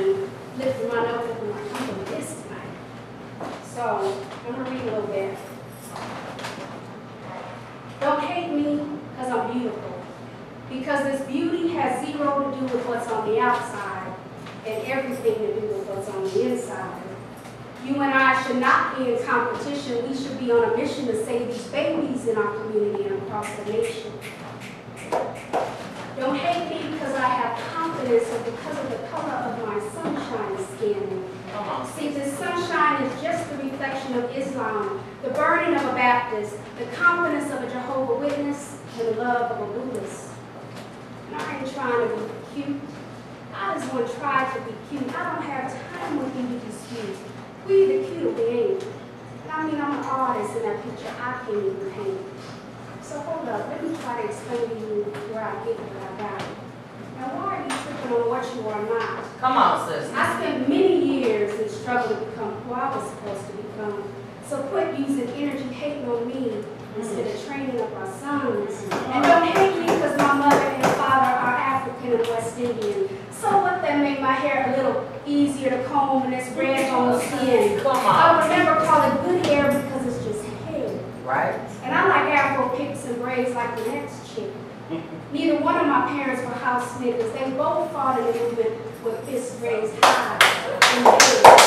me lifting my notebook and like, I'm doing this tonight. So I'm going to read a little bit. Don't hate me because I'm beautiful. Because this beauty has zero to do with what's on the outside and everything to do with what's on the inside. You and I should not be in competition. We should be on a mission to save these babies in our community and across the nation. Don't hate me because I have confidence or because of the color of my sunshine skin. See, this sunshine is just the reflection of Islam, the burning of a Baptist, the confidence of a Jehovah's Witness, and the love of a Buddhist. And I ain't trying to be cute. I just want to try to be cute. I don't have time with you to dispute. We either cute or we ain't. And I mean, I'm an artist in that picture I can't even paint. So hold up, let me try to explain to you where I get what I got. Now, why are you tripping on what you are not? Come on, sis. I spent many years in struggle to become who I was supposed to become. So quit using energy hating on me instead of training up our sons. And don't hate me because my mother and father are African and West Indian. So what, that make my hair a little easier to comb and it's red on skin. Come on. I would never call it good hair because it's just hair. Right. And I like afro picks and braids like the next chick. Neither one of my parents were house niggas. They both fought in the movement with fists raised high in the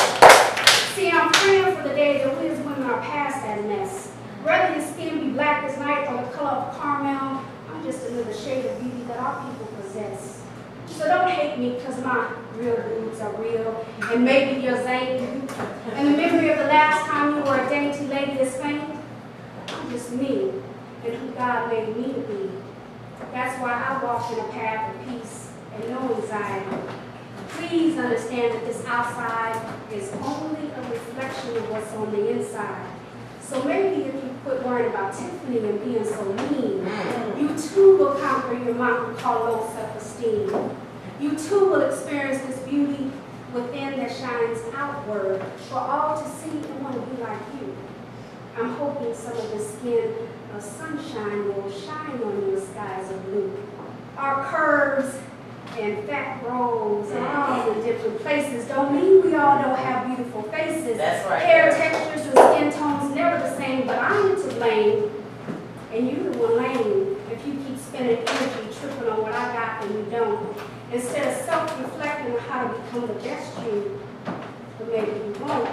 head. See, I'm praying for the day that we as women are past that mess. Whether your skin be black as night or the color of caramel, I'm just another shade of beauty that our people possess. So don't hate me because my real boobs are real and maybe yours ain't. And the memory of the last time you were a dainty lady is faint. I'm just me and who God made me to be. That's why I walk in a path of peace and no anxiety. Please understand that this outside is only a reflection of what's on the inside. So maybe if you quit worrying about Tiffany and being so mean, you too will conquer your mountain called low self-esteem. You too will experience this beauty within that shines outward for all to see and want to be like you. I'm hoping some of the skin of sunshine will shine on your skies of blue. Our curves and fat rolls are all in different places. Don't mean we all don't have beautiful faces. That's right. Hair textures and skin tones never the same, but I'm to blame. And you the one lame if you keep spending energy tripping on what I got and you don't. Instead of self-reflecting on how to become the best you, but maybe you won't.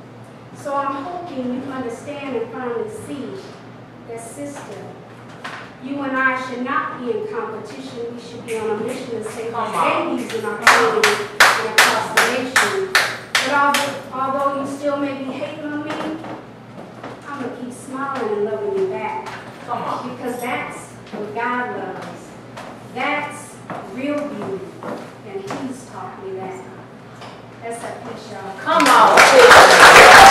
So I'm hoping you understand and finally see that, sister, you and I should not be in competition. We should be on a mission to save our babies in our community and across the nation. But although you still may be hating on me, I'm going to keep smiling and loving you back. Come on. Because that's what God loves. That's real beauty. And He's taught me that. That's that piece, y'all. Come on, sis.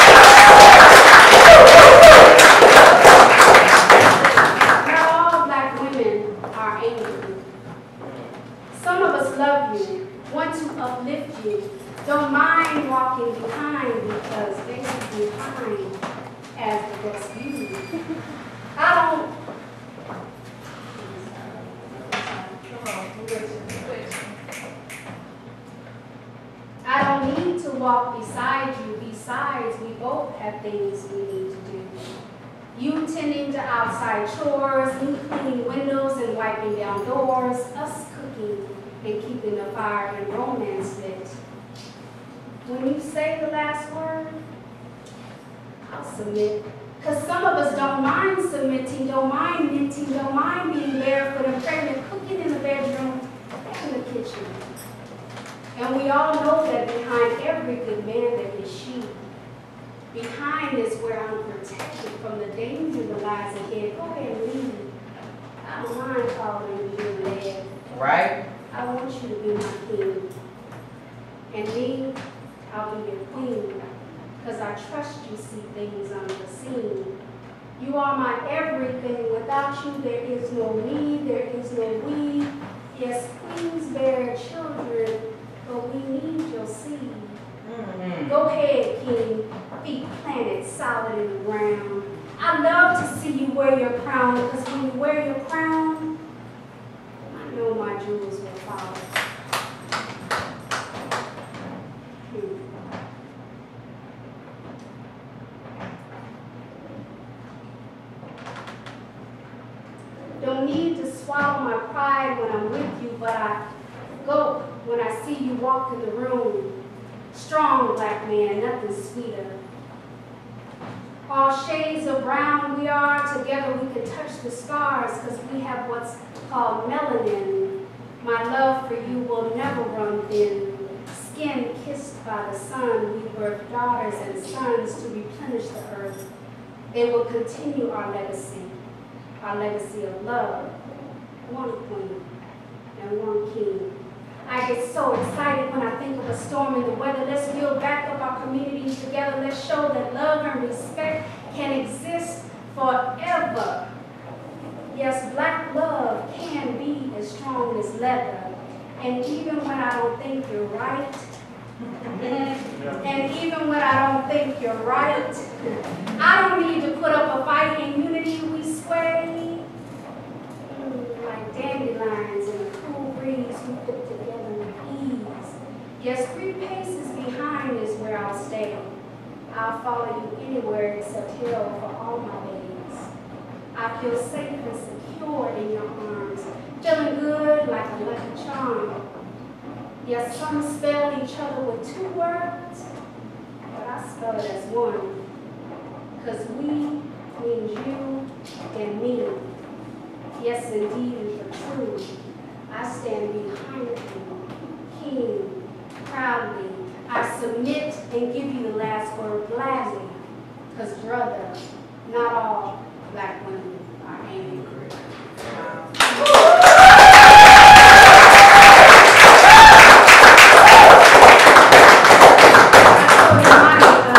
Some of us love you, want to uplift you, don't mind walking behind because they see behind as the best beauty. I don't need to walk beside you. Besides, we both have things we need to do. You tending to outside chores, me cleaning windows and wiping down doors, us cooking and keeping the fire and romance lit. When you say the last word, I'll submit. Because some of us don't mind submitting, don't mind knitting, don't mind being barefoot and pregnant, cooking in the bedroom and in the kitchen. And we all know that behind every good man there is she. Behind is where I'm protected from the danger that lies ahead. Go ahead and leave. I don't mind calling you lad. Right? I want you to be my king. And me, I'll be your queen. Because I trust you see things unforeseen. You are my everything. Without you, there is no me, there is no we. Yes, queens bear children, but we need your seed. Go ahead, king. Feet planted solid in the ground. I love to see you wear your crown, because when you wear your crown, I know my jewels will follow. swallow my pride when I'm with you, but I go when I see you walk in the room. Strong black man, nothing sweeter. All shades of brown we are, together we can touch the scars because we have what's called melanin. My love for you will never run thin. Skin kissed by the sun, we birth daughters and sons to replenish the earth. They will continue our legacy of love. One queen and one king. I get so excited when I think of a storm in the weather. Let's build back up our communities together. Let's show that love and respect can exist forever. Yes, black love can be as strong as leather. And even when I don't think you're right, and even when I don't think you're right, I don't need to put up a fight. In unity we sway like dandelions in a cool breeze we fit together with ease. Yes, 3 paces behind is where I'll stay. I'll follow you anywhere except hell for all my days. I feel safe and secure in your arms, feeling good like a lucky charm. Yes, some spell each other with 2 words, but I spell it as one. Because we means you and me. Yes, indeed, and for true. I stand behind you, king, proudly. I submit and give you the last word gladly. Because, brother, not all black women are angry.